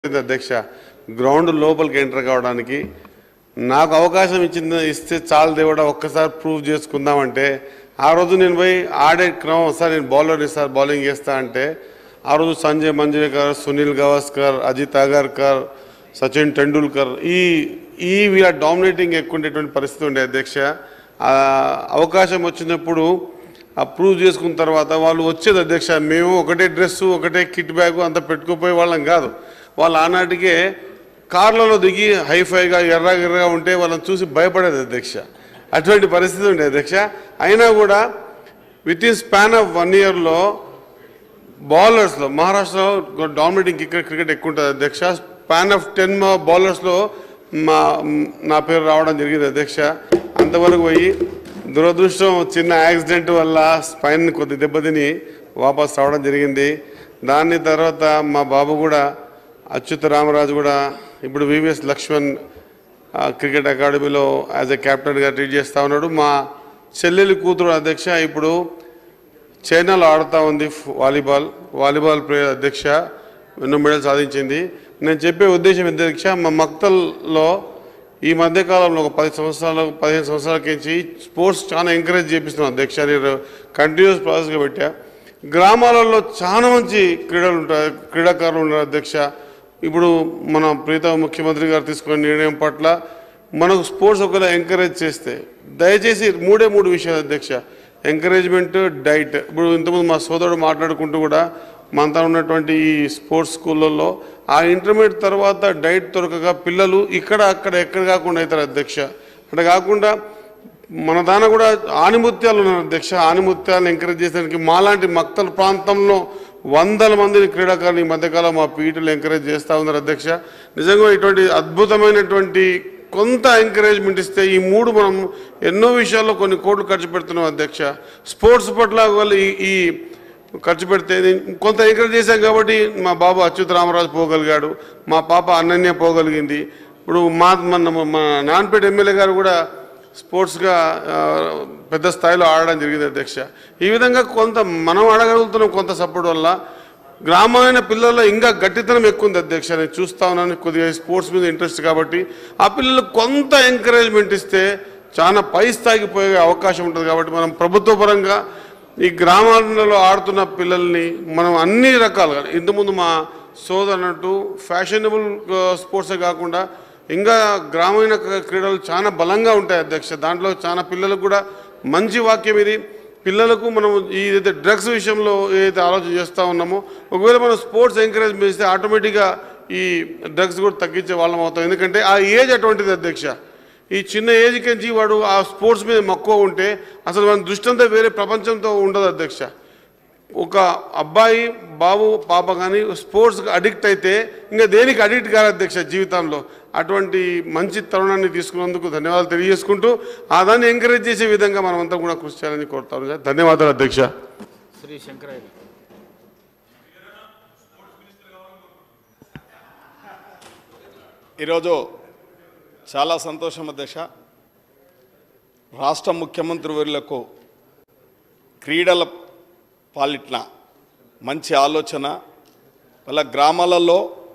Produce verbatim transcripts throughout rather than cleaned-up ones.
అధ్యక్ష గ్రౌండ్ లోపలికి ఎంటర్ కావడానికి నాకు అవకాశం ఇచ్చింది ఇస్తే చాలు దేవుడా ఒక్కసారి ప్రూవ్ చేసుకుందామంటే ఆ రోజు నేను పోయి ఆడే క్రమం సార్ నేను బౌలర్ని సార్ బౌలింగ్ చేస్తా అంటే ఆ రోజు సంజయ్ మంజ్రేకర్ సునీల్ గవాస్కర్ అజిత్ అగర్కర్ సచిన్ టెండూల్కర్ ఈ ఈ వీళ్ళ డామినేటింగ్ ఎక్కువ ఉండేటువంటి పరిస్థితి ఉండే అధ్యక్ష అవకాశం వచ్చినప్పుడు ప్రూవ్ చేసుకున్న తర్వాత వాళ్ళు వచ్చేది అధ్యక్ష మేము ఒకటే డ్రెస్సు ఒకటే కిట్ బ్యాగు అంత పెట్టుకుపోయే వాళ్ళం కాదు వాళ్ళు ఆనాటికే కార్లలో దిగి హైఫైగా ఎర్ర ఎర్రగా ఉంటే వాళ్ళని చూసి భయపడేది అధ్యక్ష అటువంటి పరిస్థితి ఉండే అధ్యక్ష అయినా కూడా within span of one ఇయర్లో బౌలర్స్లో మహారాష్ట్రలో డామినేటింగ్ క్రికెట్ క్రికెట్ ఎక్కువ ఉంటుంది అధ్యక్ష స్పాన్ ఆఫ్ టెన్ బౌలర్స్లో మా నా పేరు రావడం జరిగింది అధ్యక్ష అంతవరకు పోయి దురదృష్టం చిన్న యాక్సిడెంట్ వల్ల స్పైన్ కొద్ది దెబ్బతిని వాపస్ రావడం జరిగింది దాని తర్వాత మా బాబు కూడా అచ్యుత రామరాజు కూడా ఇప్పుడు వివిఎస్ లక్ష్మణ్ క్రికెట్ అకాడమీలో యాజ్ ఎ కెప్టెన్గా ట్రీట్ చేస్తూ ఉన్నాడు మా చెల్లెలి కూతురు అధ్యక్ష ఇప్పుడు చైనాలో ఆడుతూ ఉంది వాలీబాల్ వాలీబాల్ ప్లేయర్ అధ్యక్ష ఎన్నో మెడల్ సాధించింది నేను చెప్పే ఉద్దేశం అధ్యక్ష మా మక్తల్లో ఈ మధ్యకాలంలో ఒక పది సంవత్సరాలు పదిహేను సంవత్సరాలకించి స్పోర్ట్స్ చాలా ఎంకరేజ్ చేపిస్తున్నాం అధ్యక్ష నేను కంటిన్యూస్ ప్రాసెస్గా పెట్టా గ్రామాలలో చాలా మంచి క్రీడలు ఉంటాయి క్రీడాకారులు ఉన్నారు అధ్యక్ష ఇప్పుడు మన ప్రీత ముఖ్యమంత్రి గారు తీసుకున్న నిర్ణయం పట్ల మనకు స్పోర్ట్స్ ఒకవేళ ఎంకరేజ్ చేస్తే దయచేసి మూడే మూడు విషయాలు అధ్యక్ష ఎంకరేజ్మెంట్ డైట్ ఇప్పుడు ఇంతకుముందు మా సోదరుడు మాట్లాడుకుంటూ కూడా మనతో ఉన్నటువంటి ఈ స్పోర్ట్స్ స్కూళ్ళల్లో ఆ ఇంటర్మీడియట్ తర్వాత డైట్ దొరకగా పిల్లలు ఇక్కడ అక్కడ ఎక్కడ కాకుండా అవుతారు అధ్యక్ష అట్లా కాకుండా మన దాన కూడా ఆనిముత్యాలు ఉన్నారు అధ్యక్ష ఆనిముత్యాలను ఎంకరేజ్ చేసేదానికి మాలాంటి మక్తల ప్రాంతంలో వందల మందిని క్రీడాకారులు ఈ మధ్యకాలం మా పీటీలు ఎంకరేజ్ చేస్తూ ఉన్నారు అధ్యక్ష నిజంగా ఇటువంటి అద్భుతమైనటువంటి కొంత ఎంకరేజ్మెంట్ ఇస్తే ఈ మూడు మనం ఎన్నో విషయాల్లో కొన్ని కోట్లు ఖర్చు పెడుతున్నాం అధ్యక్ష స్పోర్ట్స్ పట్ల వాళ్ళు ఈ ఖర్చు పెడితే కొంత ఎంకరేజ్ చేశాం కాబట్టి మా బాబు అచ్యుత రామరాజు పోగలిగాడు మా పాప అనన్య పోగలిగింది ఇప్పుడు మా మన మా నాన్పేట ఎమ్మెల్యే గారు కూడా స్పోర్ట్స్గా పెద్ద స్థాయిలో ఆడడం జరిగింది అధ్యక్ష ఈ విధంగా కొంత మనం ఆడగలుగుతున్నాం కొంత సపోర్ట్ వల్ల గ్రామీణ పిల్లల్లో ఇంకా గట్టితనం ఎక్కువ ఉంది అధ్యక్ష నేను చూస్తా ఉన్నాను కొద్దిగా స్పోర్ట్స్ మీద ఇంట్రెస్ట్ కాబట్టి ఆ పిల్లలు కొంత ఎంకరేజ్మెంట్ ఇస్తే చాలా పై స్థాయికి పోయే అవకాశం ఉంటుంది కాబట్టి మనం ప్రభుత్వ పరంగా ఈ గ్రామాలలో ఆడుతున్న పిల్లల్ని మనం అన్ని రకాలుగా ఇంతకుముందు మా సోదరు అన్నట్టు ఫ్యాషనబుల్ స్పోర్ట్సే కాకుండా ఇంకా గ్రామీణ క్రీడలు చాలా బలంగా ఉంటాయి అధ్యక్ష దాంట్లో చాలా పిల్లలకు కూడా మంచి వాక్యం ఇది పిల్లలకు మనం ఏదైతే డ్రగ్స్ విషయంలో ఏదైతే ఆలోచన చేస్తూ ఉన్నామో ఒకవేళ మనం స్పోర్ట్స్ ఎంకరేజ్ చేస్తే ఆటోమేటిక్గా ఈ డ్రగ్స్ కూడా తగ్గించే వాళ్ళం అవుతాం ఎందుకంటే ఆ ఏజ్ అటువంటిది అధ్యక్ష ఈ చిన్న ఏజ్ నుంచి వాడు ఆ స్పోర్ట్స్ మీద మక్కువ ఉంటే అసలు మన దృష్టి అంతా వేరే ప్రపంచంతో ఉండదు అధ్యక్ష ఒక అబ్బాయి బాబు పాప కానీ స్పోర్ట్స్కి అడిక్ట్ అయితే ఇంకా దేనికి అడిక్ట్ కాదు అధ్యక్ష జీవితంలో అటువంటి మంచి తరుణాన్ని తీసుకున్నందుకు ధన్యవాదాలు తెలియజేసుకుంటూ ఆ దాన్ని ఎంకరేజ్ చేసే విధంగా మనం అంతా కూడా కృషి చేయాలని కోరుతాను ధన్యవాదాలు అధ్యక్ష శ్రీ శంకరయ్య ఈరోజు చాలా సంతోషం అధ్యక్ష రాష్ట్ర ముఖ్యమంత్రి వర్యులకు క్రీడల పాలిట్ల మంచి ఆలోచన వాళ్ళ గ్రామాలలో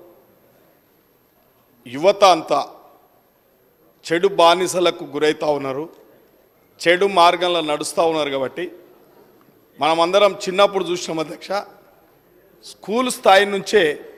యువత అంతా చెడు బానిసలకు గురవుతూ ఉన్నారు చెడు మార్గంలో నడుస్తూ ఉన్నారు కాబట్టి మనమందరం చిన్నప్పుడు చూసినాం అధ్యక్ష స్కూల్ స్థాయి నుంచే